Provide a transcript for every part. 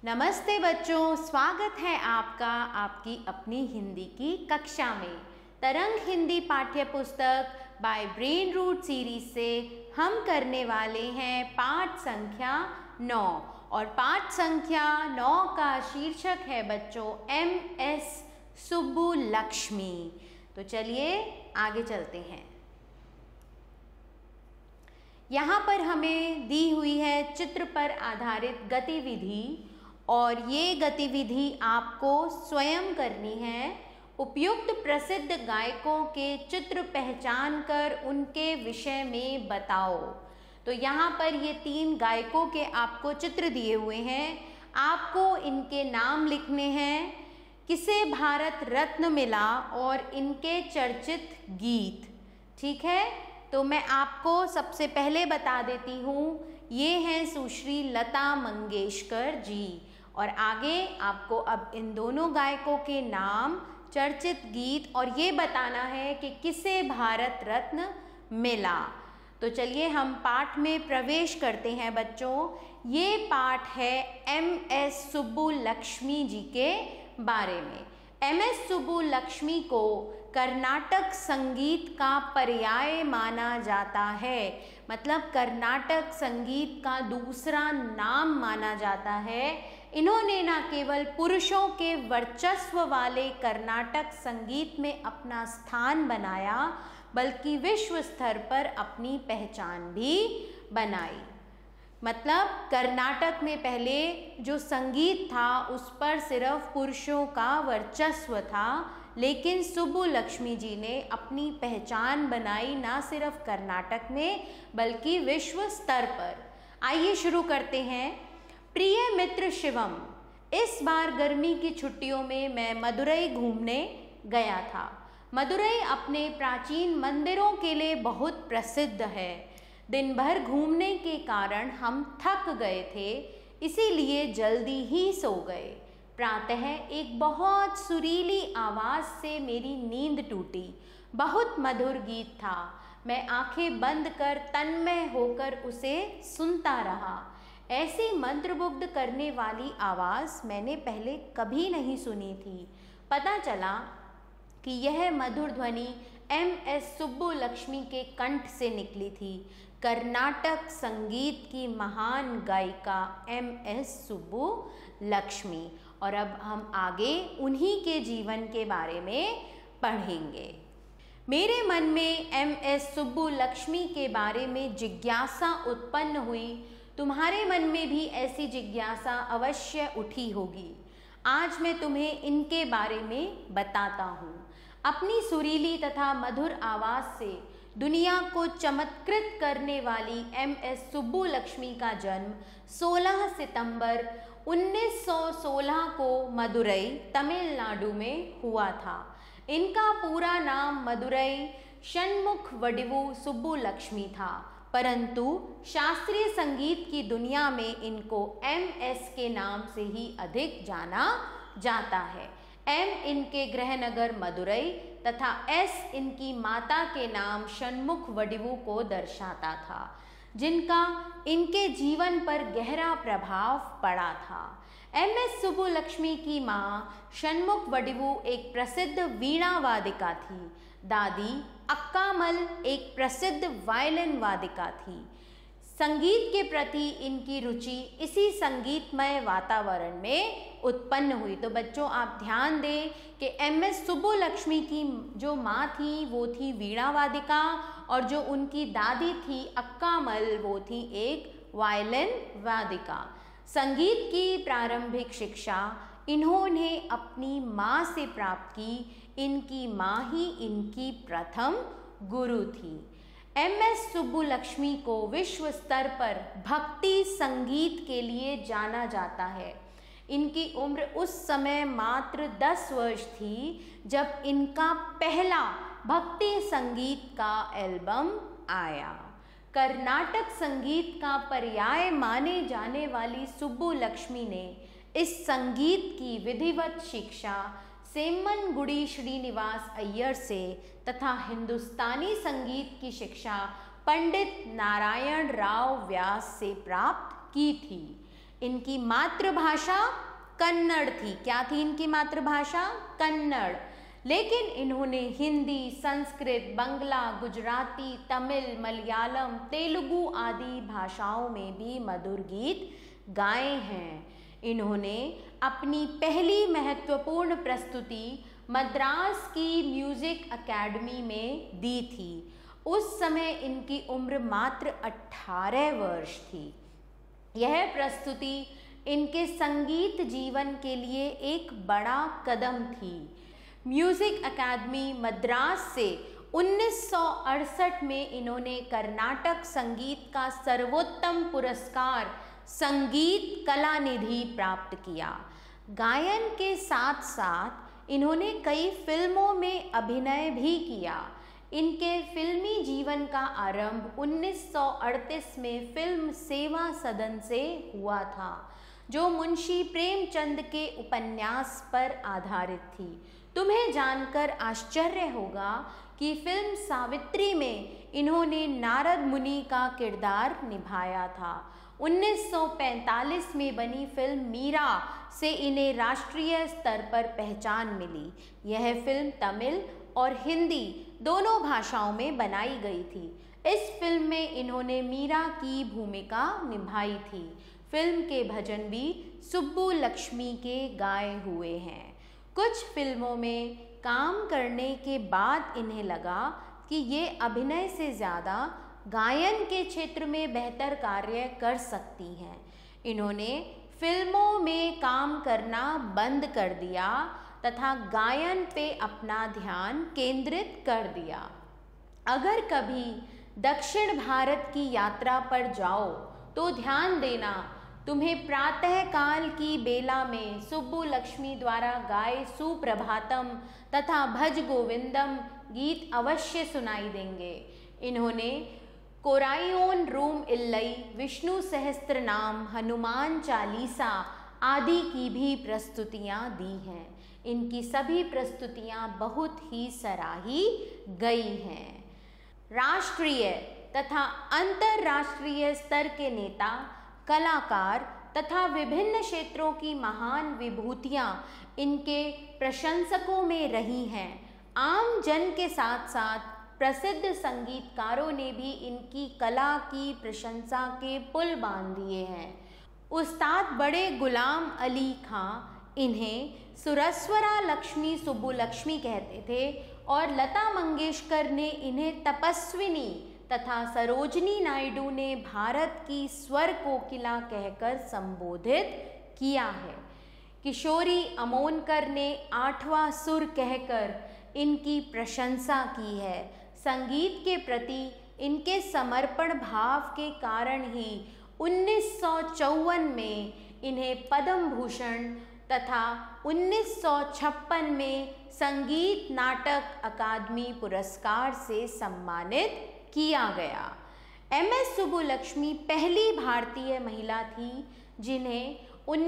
नमस्ते बच्चों, स्वागत है आपका आपकी अपनी हिंदी की कक्षा में। तरंग हिंदी पाठ्य पुस्तक बाय ब्रेन रूट सीरीज से हम करने वाले हैं पाठ संख्या 9 और पाठ संख्या 9 का शीर्षक है बच्चों MS सुब्बुलक्ष्मी। तो चलिए आगे चलते हैं। यहाँ पर हमें दी हुई है चित्र पर आधारित गतिविधि और ये गतिविधि आपको स्वयं करनी है। उपयुक्त प्रसिद्ध गायकों के चित्र पहचान कर उनके विषय में बताओ। तो यहाँ पर ये 3 गायकों के आपको चित्र दिए हुए हैं, आपको इनके नाम लिखने हैं, किसे भारत रत्न मिला और इनके चर्चित गीत। ठीक है, तो मैं आपको सबसे पहले बता देती हूँ, ये हैं सुश्री लता मंगेशकर जी और आगे आपको अब इन दोनों गायकों के नाम, चर्चित गीत और ये बताना है कि किसे भारत रत्न मिला। तो चलिए हम पाठ में प्रवेश करते हैं बच्चों। ये पाठ है MS सुब्बुलक्ष्मी जी के बारे में। MS सुब्बुलक्ष्मी को कर्नाटक संगीत का पर्याय माना जाता है, मतलब कर्नाटक संगीत का दूसरा नाम माना जाता है। इन्होंने न केवल पुरुषों के वर्चस्व वाले कर्नाटक संगीत में अपना स्थान बनाया, बल्कि विश्व स्तर पर अपनी पहचान भी बनाई। मतलब कर्नाटक में पहले जो संगीत था उस पर सिर्फ पुरुषों का वर्चस्व था, लेकिन सुब्बुलक्ष्मी जी ने अपनी पहचान बनाई ना सिर्फ कर्नाटक में बल्कि विश्व स्तर पर। आइए शुरू करते हैं। प्रिय मित्र शिवम, इस बार गर्मी की छुट्टियों में मैं मदुरई घूमने गया था। मदुरई अपने प्राचीन मंदिरों के लिए बहुत प्रसिद्ध है। दिन भर घूमने के कारण हम थक गए थे, इसीलिए जल्दी ही सो गए। प्रातः एक बहुत सुरीली आवाज़ से मेरी नींद टूटी। बहुत मधुर गीत था। मैं आंखें बंद कर तन्मय होकर उसे सुनता रहा। ऐसी मंत्रमुग्ध करने वाली आवाज़ मैंने पहले कभी नहीं सुनी थी। पता चला कि यह मधुर ध्वनि MS सुब्बुलक्ष्मी के कंठ से निकली थी। कर्नाटक संगीत की महान गायिका MS सुब्बुलक्ष्मी। और अब हम आगे उन्हीं के जीवन के बारे में पढ़ेंगे। मेरे मन में MS सुब्बुलक्ष्मी के बारे में जिज्ञासा उत्पन्न हुई। तुम्हारे मन में भी ऐसी जिज्ञासा अवश्य उठी होगी। आज मैं तुम्हें इनके बारे में बताता हूँ। अपनी सुरीली तथा मधुर आवाज़ से दुनिया को चमत्कृत करने वाली MS सुब्बुलक्ष्मी का जन्म 16 सितंबर 1916 को मदुरई, तमिलनाडु में हुआ था। इनका पूरा नाम मदुरई षण्मुख वडिवु सुब्बुलक्ष्मी था, परंतु शास्त्रीय संगीत की दुनिया में इनको MS के नाम से ही अधिक जाना जाता है। M इनके गृहनगर मदुरई तथा S इनकी माता के नाम षण्मुख वडिवु को दर्शाता था, जिनका इनके जीवन पर गहरा प्रभाव पड़ा था। MS सुब्बुलक्ष्मी की माँ षण्मुख वडिवु एक प्रसिद्ध वीणा वादिका थी। दादी अक्कामल एक प्रसिद्ध वायलिन वादिका थी। संगीत के प्रति इनकी रुचि इसी संगीतमय वातावरण में उत्पन्न हुई। तो बच्चों आप ध्यान दें कि MS सुब्बुलक्ष्मी की जो माँ थी वो थी वीणा वादिका और जो उनकी दादी थी अक्कामल वो थी एक वायलिन वादिका। संगीत की प्रारंभिक शिक्षा इन्होंने अपनी माँ से प्राप्त की। इनकी माँ ही इनकी प्रथम गुरु थी। MS सुब्बुलक्ष्मी को विश्व स्तर पर भक्ति संगीत के लिए जाना जाता है। इनकी उम्र उस समय मात्र 10 वर्ष थी जब इनका पहला भक्ति संगीत का एल्बम आया। कर्नाटक संगीत का पर्याय माने जाने वाली सुब्बुलक्ष्मी ने इस संगीत की विधिवत शिक्षा सेम्मनगुडी श्रीनिवास अय्यर से तथा हिंदुस्तानी संगीत की शिक्षा पंडित नारायण राव व्यास से प्राप्त की थी। इनकी मातृभाषा कन्नड़ थी। क्या थी इनकी मातृभाषा? कन्नड़। लेकिन इन्होंने हिंदी, संस्कृत, बंगला, गुजराती, तमिल, मलयालम, तेलुगु आदि भाषाओं में भी मधुर गीत गाए हैं। इन्होंने अपनी पहली महत्वपूर्ण प्रस्तुति मद्रास की म्यूजिक एकेडमी में दी थी। उस समय इनकी उम्र मात्र 18 वर्ष थी। यह प्रस्तुति इनके संगीत जीवन के लिए एक बड़ा कदम थी। म्यूजिक एकेडमी मद्रास से 1968 में इन्होंने कर्नाटक संगीत का सर्वोत्तम पुरस्कार संगीत कलानिधि प्राप्त किया। गायन के साथ साथ इन्होंने कई फिल्मों में अभिनय भी किया। इनके फिल्मी जीवन का आरंभ 1938 में फिल्म सेवा सदन से हुआ था, जो मुंशी प्रेमचंद के उपन्यास पर आधारित थी। तुम्हें जानकर आश्चर्य होगा कि फिल्म सावित्री में इन्होंने नारद मुनि का किरदार निभाया था। 1945 में बनी फिल्म मीरा से इन्हें राष्ट्रीय स्तर पर पहचान मिली। यह फिल्म तमिल और हिंदी दोनों भाषाओं में बनाई गई थी। इस फिल्म में इन्होंने मीरा की भूमिका निभाई थी। फिल्म के भजन भी सुब्बुलक्ष्मी के गाए हुए हैं। कुछ फिल्मों में काम करने के बाद इन्हें लगा कि ये अभिनय से ज़्यादा गायन के क्षेत्र में बेहतर कार्य कर सकती हैं। इन्होंने फिल्मों में काम करना बंद कर दिया तथा गायन पे अपना ध्यान केंद्रित कर दिया। अगर कभी दक्षिण भारत की यात्रा पर जाओ तो ध्यान देना, तुम्हें प्रातः काल की बेला में सुब्बुलक्ष्मी द्वारा गाए सुप्रभातम तथा भज गोविंदम गीत अवश्य सुनाई देंगे। इन्होंने कोराइयोन रूम इल्लई, विष्णु सहस्त्र नाम, हनुमान चालीसा आदि की भी प्रस्तुतियाँ दी हैं। इनकी सभी प्रस्तुतियाँ बहुत ही सराही गई हैं। राष्ट्रीय तथा अंतर्राष्ट्रीय स्तर के नेता, कलाकार तथा विभिन्न क्षेत्रों की महान विभूतियाँ इनके प्रशंसकों में रही हैं। आम जन के साथ साथ प्रसिद्ध संगीतकारों ने भी इनकी कला की प्रशंसा के पुल बांध दिए हैं। उस्ताद बड़े गुलाम अली खां इन्हें सुरस्वरा लक्ष्मी सुब्बुलक्ष्मी कहते थे और लता मंगेशकर ने इन्हें तपस्विनी तथा सरोजनी नायडू ने भारत की स्वर कोकिला कहकर संबोधित किया है। किशोरी अमोनकर ने 8वां सुर कहकर इनकी प्रशंसा की है। संगीत के प्रति इनके समर्पण भाव के कारण ही 1954 में इन्हें पद्म भूषण तथा 1956 में संगीत नाटक अकादमी पुरस्कार से सम्मानित किया गया। एमएस सुब्बुलक्ष्मी पहली भारतीय महिला थी जिन्हें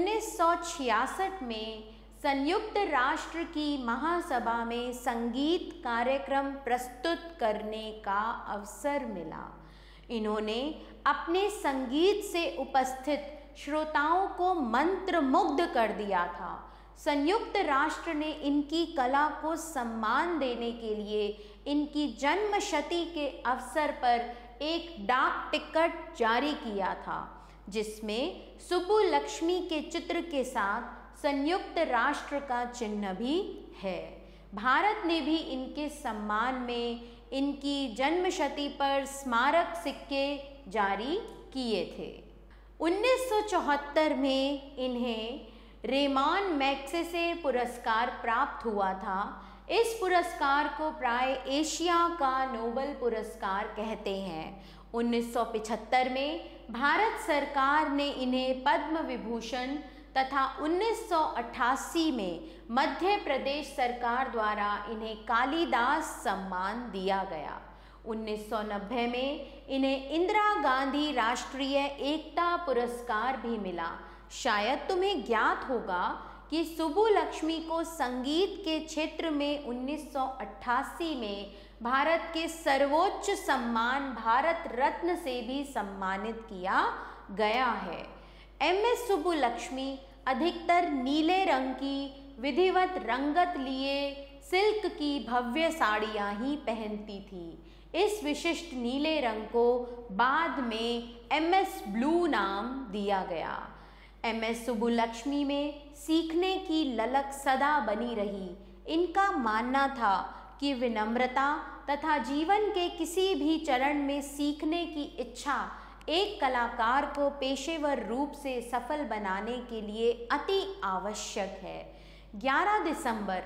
1966 में संयुक्त राष्ट्र की महासभा में संगीत कार्यक्रम प्रस्तुत करने का अवसर मिला। इन्होंने अपने संगीत से उपस्थित श्रोताओं को मंत्रमुग्ध कर दिया था। संयुक्त राष्ट्र ने इनकी कला को सम्मान देने के लिए इनकी जन्मशती के अवसर पर एक डाक टिकट जारी किया था, जिसमें सुब्बुलक्ष्मी के चित्र के साथ संयुक्त राष्ट्र का चिन्ह भी है। भारत ने भी इनके सम्मान में इनकी जन्मशती पर स्मारक सिक्के जारी किए थे। 1974 में इन्हें रेमान मैग्सेसे पुरस्कार प्राप्त हुआ था। इस पुरस्कार को प्राय एशिया का नोबेल पुरस्कार कहते हैं। 1975 में भारत सरकार ने इन्हें पद्म विभूषण तथा 1988 में मध्य प्रदेश सरकार द्वारा इन्हें कालिदास सम्मान दिया गया। 1990 में इन्हें इंदिरा गांधी राष्ट्रीय एकता पुरस्कार भी मिला। शायद तुम्हें ज्ञात होगा कि सुब्बुलक्ष्मी को संगीत के क्षेत्र में 1988 में भारत के सर्वोच्च सम्मान भारत रत्न से भी सम्मानित किया गया है। MS सुब्बुलक्ष्मी अधिकतर नीले रंग की विधिवत रंगत लिए सिल्क की भव्य साड़ियाँ ही पहनती थी। इस विशिष्ट नीले रंग को बाद में MS ब्लू नाम दिया गया। MS सुब्बुलक्ष्मी में सीखने की ललक सदा बनी रही। इनका मानना था कि विनम्रता तथा जीवन के किसी भी चरण में सीखने की इच्छा एक कलाकार को पेशेवर रूप से सफल बनाने के लिए अति आवश्यक है। 11 दिसंबर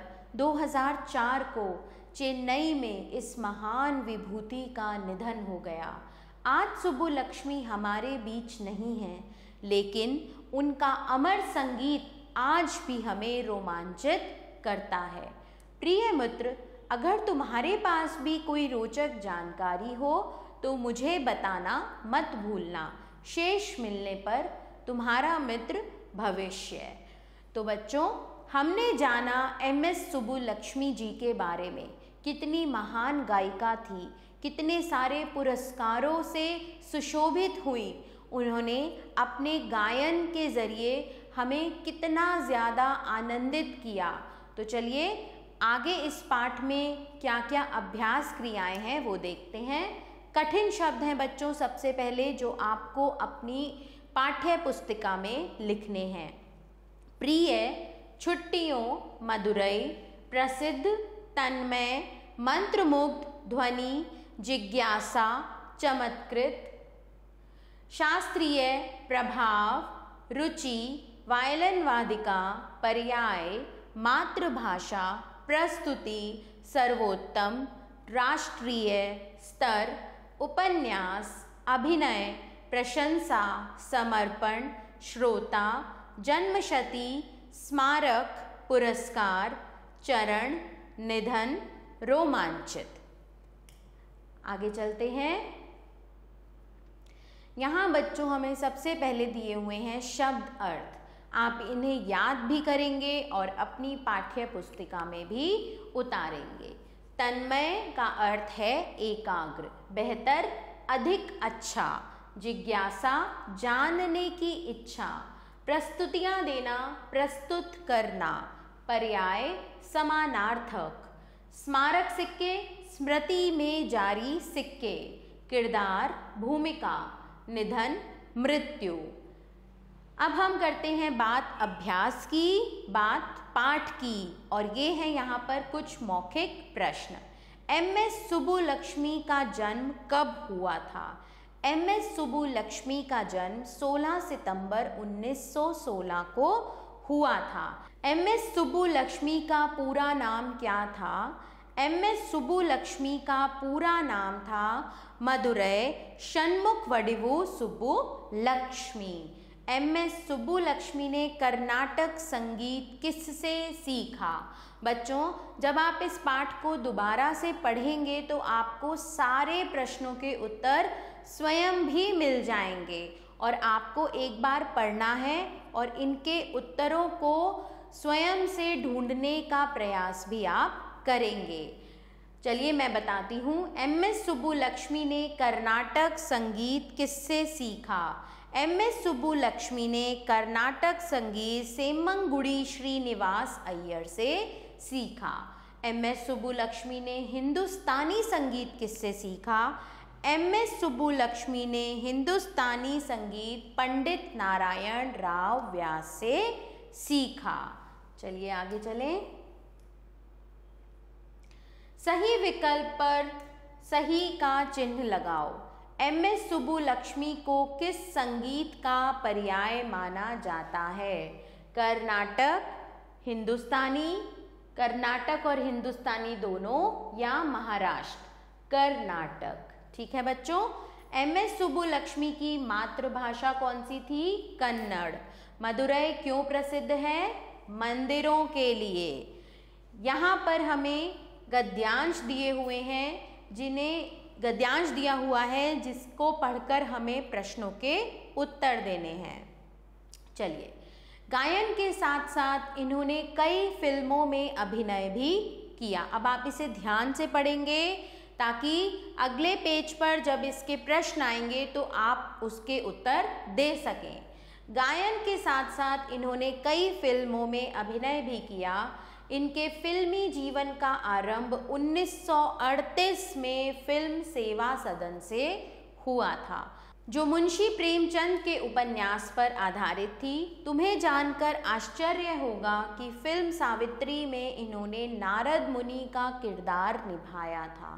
2004 को चेन्नई में इस महान विभूति का निधन हो गया। आज सुब्बुलक्ष्मी हमारे बीच नहीं हैं, लेकिन उनका अमर संगीत आज भी हमें रोमांचित करता है। प्रिय मित्र, अगर तुम्हारे पास भी कोई रोचक जानकारी हो तो मुझे बताना मत भूलना। शेष मिलने पर तुम्हारा मित्र भविष्य। तो बच्चों, हमने जाना MS सुब्बुलक्ष्मी जी के बारे में। कितनी महान गायिका थी, कितने सारे पुरस्कारों से सुशोभित हुई। उन्होंने अपने गायन के ज़रिए हमें कितना ज़्यादा आनंदित किया। तो चलिए आगे इस पाठ में क्या क्या अभ्यास क्रियाएं हैं वो देखते हैं। कठिन शब्द हैं बच्चों सबसे पहले जो आपको अपनी पाठ्य पुस्तिका में लिखने हैं। प्रिय, छुट्टियों, मदुरई, प्रसिद्ध, तन्मय, मंत्रमुग्ध, ध्वनि, जिज्ञासा, चमत्कृत, शास्त्रीय, प्रभाव, रुचि, वायलिन वादिका, पर्याय, मातृभाषा, प्रस्तुति, सर्वोत्तम, राष्ट्रीय, स्तर, उपन्यास, अभिनय, प्रशंसा, समर्पण, श्रोता, जन्मशती, स्मारक, पुरस्कार, चरण, निधन, रोमांचित। आगे चलते हैं। यहाँ बच्चों हमें सबसे पहले दिए हुए हैं शब्द अर्थ। आप इन्हें याद भी करेंगे और अपनी पाठ्य पुस्तिका में भी उतारेंगे। तन्मय का अर्थ है एकाग्र, बेहतर, अधिक अच्छा। जिज्ञासा, जानने की इच्छा। प्रस्तुतियाँ देना, प्रस्तुत करना। पर्याय, समानार्थक। स्मारक सिक्के, स्मृति में जारी सिक्के। किरदार, भूमिका। निधन, मृत्यु। अब हम करते हैं बात अभ्यास की, बात पाठ की, और ये है यहाँ पर कुछ मौखिक प्रश्न। MS सुब्बुलक्ष्मी का जन्म कब हुआ था? MS सुब्बुलक्ष्मी का जन्म 16 सितंबर 1916 को हुआ था। MS सुब्बुलक्ष्मी का पूरा नाम क्या था? MS सुब्बुलक्ष्मी का पूरा नाम था मदुरै षण्मुख वडिवु सुब्बुलक्ष्मी। MS सुब्बुलक्ष्मी ने कर्नाटक संगीत किससे सीखा? बच्चों, जब आप इस पाठ को दोबारा से पढ़ेंगे तो आपको सारे प्रश्नों के उत्तर स्वयं भी मिल जाएंगे और आपको एक बार पढ़ना है और इनके उत्तरों को स्वयं से ढूंढने का प्रयास भी आप करेंगे। चलिए मैं बताती हूँ। MS सुब्बुलक्ष्मी ने कर्नाटक संगीत किससे सीखा? MS सुब्बुलक्ष्मी ने कर्नाटक संगीत सेम्मंगुडी श्रीनिवास अय्यर से सीखा। MS सुब्बुलक्ष्मी ने हिंदुस्तानी संगीत किससे सीखा? MS सुब्बुलक्ष्मी ने हिंदुस्तानी संगीत पंडित नारायण राव व्यास से सीखा। चलिए आगे चलें। सही विकल्प पर सही का चिन्ह लगाओ। MS सुब्बुलक्ष्मी को किस संगीत का पर्याय माना जाता है? कर्नाटक, हिंदुस्तानी, कर्नाटक और हिंदुस्तानी दोनों, या महाराष्ट्र? कर्नाटक। ठीक है बच्चों। MS सुब्बुलक्ष्मी की मातृभाषा कौन सी थी? कन्नड़। मदुरै क्यों प्रसिद्ध है? मंदिरों के लिए। यहाँ पर हमें गद्यांश दिए हुए हैं, जिन्हें गद्यांश दिया हुआ है जिसको पढ़कर हमें प्रश्नों के उत्तर देने हैं। चलिए, गायन के साथ साथ इन्होंने कई फिल्मों में अभिनय भी किया। अब आप इसे ध्यान से पढ़ेंगे ताकि अगले पेज पर जब इसके प्रश्न आएंगे तो आप उसके उत्तर दे सकें। गायन के साथ साथ इन्होंने कई फिल्मों में अभिनय भी किया। इनके फिल्मी जीवन का आरंभ 1938 में फिल्म सेवा सदन से हुआ था, जो मुंशी प्रेमचंद के उपन्यास पर आधारित थी। तुम्हें जानकर आश्चर्य होगा कि फिल्म सावित्री में इन्होंने नारद मुनि का किरदार निभाया था।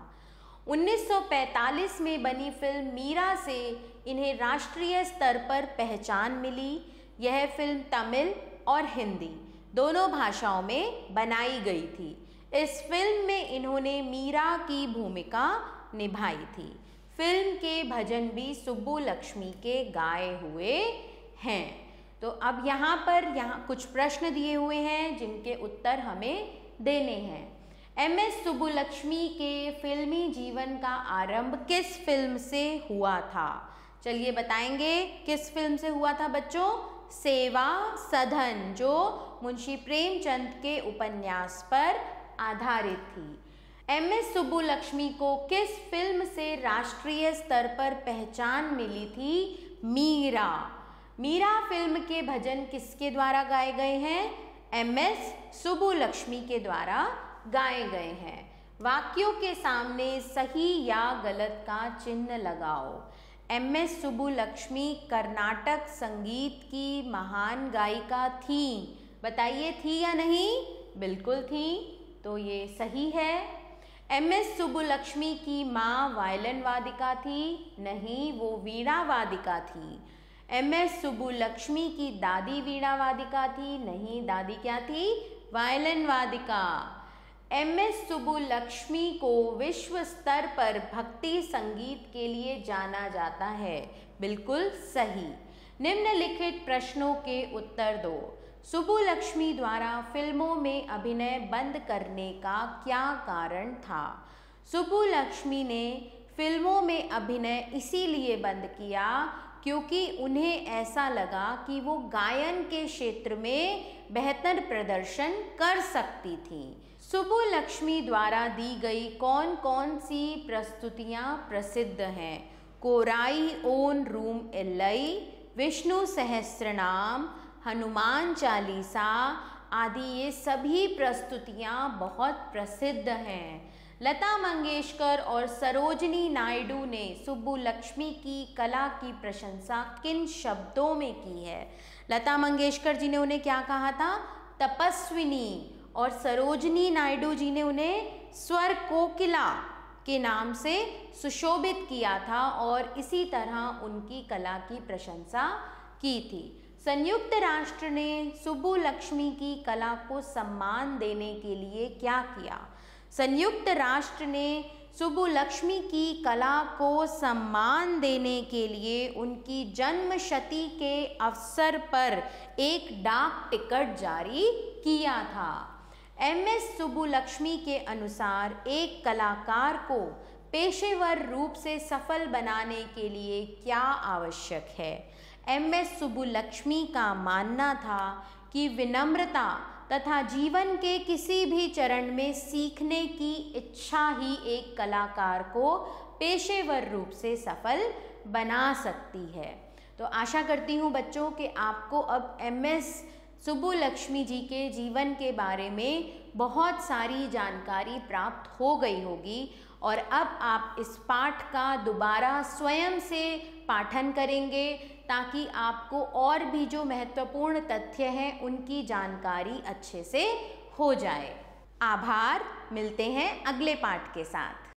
1945 में बनी फिल्म मीरा से इन्हें राष्ट्रीय स्तर पर पहचान मिली। यह फिल्म तमिल और हिंदी दोनों भाषाओं में बनाई गई थी। इस फिल्म में इन्होंने मीरा की भूमिका निभाई थी। फिल्म के भजन भी सुब्बुलक्ष्मी के गाए हुए हैं। तो अब यहाँ कुछ प्रश्न दिए हुए हैं जिनके उत्तर हमें देने हैं। MS सुब्बुलक्ष्मी के फिल्मी जीवन का आरंभ किस फिल्म से हुआ था? चलिए बताएंगे किस फिल्म से हुआ था बच्चों? सेवा सदन, जो मुंशी प्रेमचंद के उपन्यास पर आधारित थी। MS सुब्बुलक्ष्मी को किस फिल्म से राष्ट्रीय स्तर पर पहचान मिली थी? मीरा। मीरा फिल्म के भजन किसके द्वारा गाए गए हैं? MS सुब्बुलक्ष्मी के द्वारा गाए गए हैं। वाक्यों के सामने सही या गलत का चिन्ह लगाओ। MS सुब्बुलक्ष्मी कर्नाटक संगीत की महान गायिका थी। बताइए थी या नहीं? बिल्कुल थी, तो ये सही है। MS सुब्बुलक्ष्मी की माँ वायलिन वादिका थी? नहीं, वो वीणा वादिका थी। MS सुब्बुलक्ष्मी की दादी वीणा वादिका थी? नहीं, दादी क्या थी? वायलिन वादिका। MS सुब्बुलक्ष्मी को विश्व स्तर पर भक्ति संगीत के लिए जाना जाता है। बिल्कुल सही। निम्नलिखित प्रश्नों के उत्तर दो। सुब्बुलक्ष्मी द्वारा फिल्मों में अभिनय बंद करने का क्या कारण था? सुब्बुलक्ष्मी ने फिल्मों में अभिनय इसीलिए बंद किया क्योंकि उन्हें ऐसा लगा कि वो गायन के क्षेत्र में बेहतर प्रदर्शन कर सकती थी। सुब्बुलक्ष्मी द्वारा दी गई कौन कौन सी प्रस्तुतियाँ प्रसिद्ध हैं? कोराई ओन रूम इल्लई, विष्णु सहस्त्रनाम, हनुमान चालीसा आदि, ये सभी प्रस्तुतियाँ बहुत प्रसिद्ध हैं। लता मंगेशकर और सरोजिनी नायडू ने सुब्बुलक्ष्मी की कला की प्रशंसा किन शब्दों में की है? लता मंगेशकर जी ने उन्हें क्या कहा था? तपस्विनी। और सरोजिनी नायडू जी ने उन्हें स्वर कोकिला के नाम से सुशोभित किया था और इसी तरह उनकी कला की प्रशंसा की थी। संयुक्त राष्ट्र ने सुब्बुलक्ष्मी की कला को सम्मान देने के लिए क्या किया? संयुक्त राष्ट्र ने सुब्बुलक्ष्मी की कला को सम्मान देने के लिए उनकी जन्मशती के अवसर पर एक डाक टिकट जारी किया था। MS सुब्बुलक्ष्मी के अनुसार एक कलाकार को पेशेवर रूप से सफल बनाने के लिए क्या आवश्यक है? MS सुब्बुलक्ष्मी का मानना था कि विनम्रता तथा जीवन के किसी भी चरण में सीखने की इच्छा ही एक कलाकार को पेशेवर रूप से सफल बना सकती है। तो आशा करती हूँ बच्चों कि आपको अब MS सुब्बुलक्ष्मी जी के जीवन के बारे में बहुत सारी जानकारी प्राप्त हो गई होगी और अब आप इस पाठ का दोबारा स्वयं से पाठन करेंगे ताकि आपको और भी जो महत्वपूर्ण तथ्य हैं उनकी जानकारी अच्छे से हो जाए। आभार। मिलते हैं अगले पाठ के साथ।